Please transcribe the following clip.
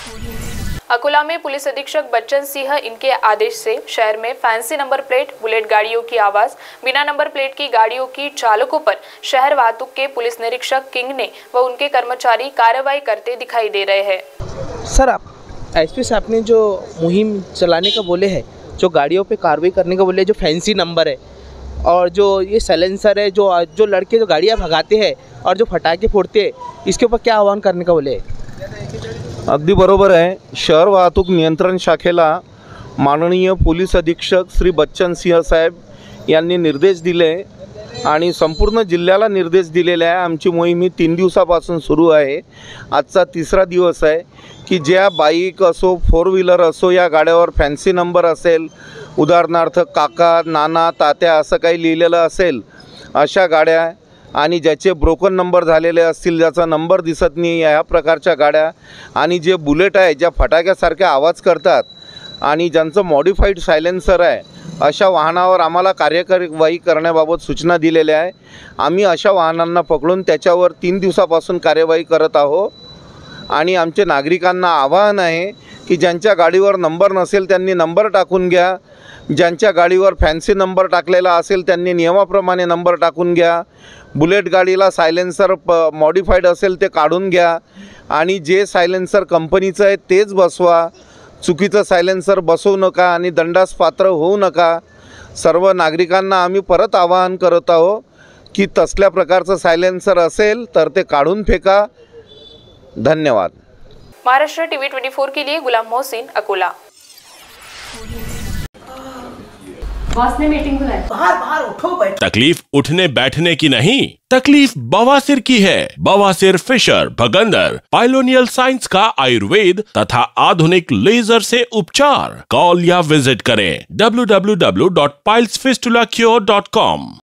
अकोला में पुलिस अधीक्षक बच्चन सिंह इनके आदेश से शहर में फैंसी नंबर प्लेट, बुलेट गाड़ियों की आवाज, बिना नंबर प्लेट की गाड़ियों की चालकों पर शहर वाहतूक के पुलिस निरीक्षक किंग ने व उनके कर्मचारी कार्रवाई करते दिखाई दे रहे हैं। सर, आप एसपी साहब ने जो मुहिम चलाने का बोले हैं, जो गाड़ियों पे कार्रवाई करने का बोले, जो फैंसी नंबर है और जो ये साइलेंसर है, जो लड़के जो गाड़ियाँ भगाते हैं और जो फटाके फोड़ते हैं, इसके ऊपर क्या आह्वान करने का बोले? अगदी बरोबर आहे। शहर वाहतूक नियंत्रण शाखेला माननीय पोलीस अधीक्षक श्री बच्चन सिंह साहेब यांनी निर्देश दिले आणि संपूर्ण जिल्ह्याला निर्देश दिलेले आहे। आमची मोहीम ही 3 दिवसापासून सुरू आहे। आजचा तिसरा दिवस आहे की ज्या बाईक असो, 4 व्हीलर असो, या गाड्यावर फॅन्सी नंबर असेल, उदाहरणार्थ काका, नाना, तात्या असं काही लिहिलेलं असेल, अशा गाड्या आणि ज्याचे ब्रोकन नंबर झालेले असतील, ज्याचा नंबर दिसत नाही, या प्रकारच्या गाड्या आणि जे बुलेट आहे, ज्या फटाक्यासारखे आवाज करतात आणि ज्यांचं मॉडिफाईड सायलेन्सर आहे, अशा वाहनावर आम्हाला कार्यवाही करण्याबाबत सूचना दिलेल्या आहे। आम्ही अशा वाहनांना पकडून त्याच्यावर 3 दिवसापासून कार्यवाही करत आहोत आणि आमचे नागरिकांना आवाहन आहे की ज्यांच्या गाडीवर नंबर नसेल त्यांनी नंबर टाकून घ्या, ज्यांच्या गाडीवर फॅन्सी नंबर टाकलेला असेल त्यांनी नियमाप्रमाणे नंबर टाकून घ्या, बुलेट गाडीला सायलेन्सर मॉडिफाईड असेल ते काढून घ्या आणि जे सायलेन्सर कंपनीचं आहे तेच बसवा, चुकीचं सायलेन्सर बसवू नका आणि दंडास पात्र होऊ नका। सर्व नागरिकांना आम्ही परत आवाहन करत आहोत की तसल्या प्रकारचं सायलेन्सर असेल तर ते काढून फेका। धन्यवाद। महाराष्ट्र टीवी 24 के लिए गुलाम मोहसिन, अकोला। बॉस ने मीटिंग बुलाई। बाहर उठो बैठो। तकलीफ उठने बैठने की नहीं, तकलीफ बवासीर की है। बवासीर, फिशर, भगंदर, पाइलोनियल साइंस का आयुर्वेद तथा आधुनिक लेजर से उपचार। कॉल या विजिट करें www.pilesfistulacure.com।